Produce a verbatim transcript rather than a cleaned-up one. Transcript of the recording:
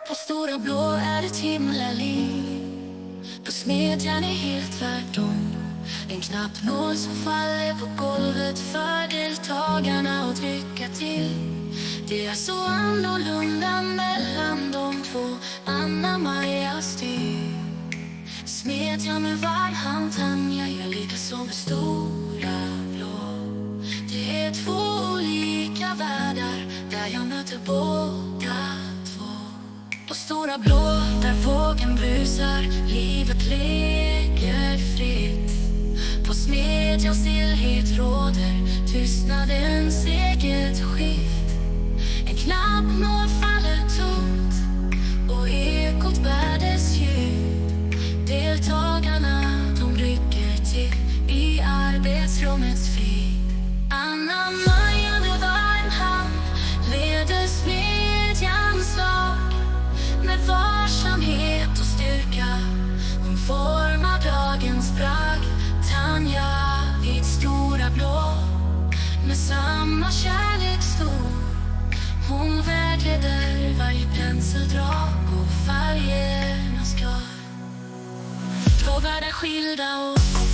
På Stora Blå är ett himlaliv. På Smedjan är helt tvärtom. En knapp nål som faller på golvet för deltagarna att trycka till. Det är så annorlunda mellan de två. Anna-Maja styr Smedjan med varm hand. Tanja gör lika som med Stora Blå. Det är två olika världar där jag möter båda två. På Stora Blå, där vågen brusar, livet leker fritt. På Smedjan stillhet råder, tystnadens eget skift. En knapp nål faller tungt och ekot bär dess ljud. Deltagarna, de rycker till i arbetsrummets frid. Anna-Maja med varm hand leder Smedjans slag. Med varsamhet och styrka hon formar dagens bragd. Tanja vid Stora Blå med samma kärlek stor. Hon vägleder varje penseldrag och färgernas kör. Två världar skilda och